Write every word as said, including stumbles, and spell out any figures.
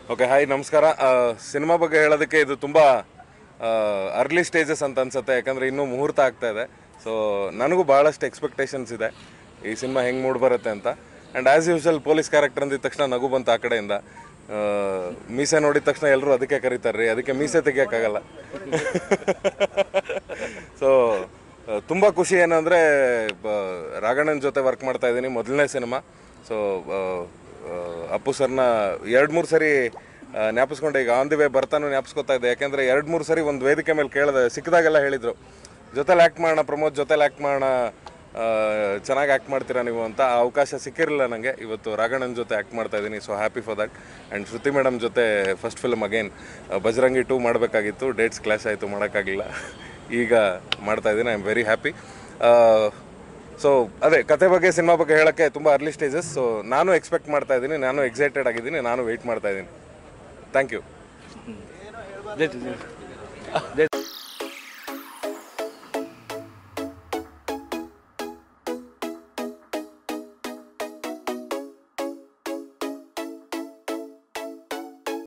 Okay, hi, ನಮಸ್ಕಾರ. Cinema ಬಗ್ಗೆ ಹೇಳೋದಕ್ಕೆ ಇದು ತುಂಬ ಅರ್ಲಿ ಸ್ಟೇಜಸ್ ಅಂತ ಅನ್ಸುತ್ತೆ, ಯಾಕಂದರೆ ಇನ್ನೂ ಮುಹೂರ್ತ ಆಗ್ತಾ ಇದೆ. ಸೊ ನನಗೂ ಭಾಳಷ್ಟು ಎಕ್ಸ್ಪೆಕ್ಟೇಷನ್ಸ್ ಇದೆ ಈ ಸಿನಿಮಾ ಹೆಂಗೆ ಮೂಡ್ ಬರುತ್ತೆ ಅಂತ. And as usual police character ಅಂದಿದ ತಕ್ಷಣ ನಗು ಬಂತು ಆ ಕಡೆಯಿಂದ. ಮೀಸೆ ನೋಡಿದ ತಕ್ಷಣ ಎಲ್ಲರೂ ಅದಕ್ಕೆ ಕರೀತಾರೆ ರೀ, ಅದಕ್ಕೆ ಮೀಸೆ ತೆಗಿಯೋಕ್ಕಾಗಲ್ಲ. ಸೊ ತುಂಬ ಖುಷಿ ಏನಂದರೆ ರಾಘಣ್ಣನ ಜೊತೆ ವರ್ಕ್ ಮಾಡ್ತಾ ಇದ್ದೀನಿ, ಮೊದಲನೇ ಸಿನಿಮಾ. ಸೊ ಅಪ್ಪು ಸರ್ನ ಎರಡು ಮೂರು ಸರಿ ಜ್ಞಾಪಿಸ್ಕೊಂಡೆ, ಈಗ ಆನ್ ದಿ ವೇ ಬರ್ತಾನು ಜ್ಞಾಪಿಸ್ಕೊತಾ ಇದ್ದೆ. ಯಾಕೆಂದರೆ ಎರಡು ಮೂರು ಸರಿ ಒಂದು ವೇದಿಕೆ ಮೇಲೆ ಕೇಳಿದೆ, ಸಿಕ್ಕಿದಾಗೆಲ್ಲ ಹೇಳಿದರು ಜೊತೆಲಿ ಆ್ಯಕ್ಟ್ ಮಾಡೋಣ ಪ್ರಮೋದ್, ಜೊತೆಲಿ ಆ್ಯಕ್ಟ್ ಮಾಡೋಣ, ಚೆನ್ನಾಗಿ ಆ್ಯಕ್ಟ್ ಮಾಡ್ತೀರಾ ನೀವು ಅಂತ. ಆ ಅವಕಾಶ ಸಿಕ್ಕಿರಲಿಲ್ಲ ನನಗೆ. ಇವತ್ತು ರಾಘಣ್ಣನ ಜೊತೆ ಆ್ಯಕ್ಟ್ ಮಾಡ್ತಾ ಇದ್ದೀನಿ, so happy for that. And Shruti madam ಜೊತೆ first film again Bajrangi two ಮಾಡಬೇಕಾಗಿತ್ತು, ಡೇಟ್ಸ್ ಕ್ಲಾಶ್ ಆಯಿತು, ಮಾಡೋಕ್ಕಾಗಲಿಲ್ಲ. ಈಗ ಮಾಡ್ತಾ ಇದ್ದೀನಿ, I am very happy. So ಅದೇ ಕತೆ ಬಗ್ಗೆ ಸಿನಿಮಾ ಬಗ್ಗೆ ಹೇಳೋಕ್ಕೆ ತುಂಬ ಅರ್ಲಿ ಸ್ಟೇಜಸ್. ಸೊ ನಾನು ಎಕ್ಸ್ಪೆಕ್ಟ್ ಮಾಡ್ತಾ ಇದ್ದೀನಿ, ನಾನು ಎಕ್ಸೈಟೆಡ್ ಆಗಿದ್ದೀನಿ, ನಾನು ವೆಯ್ಟ್ ಮಾಡ್ತಾ ಇದ್ದೀನಿ. Thank you.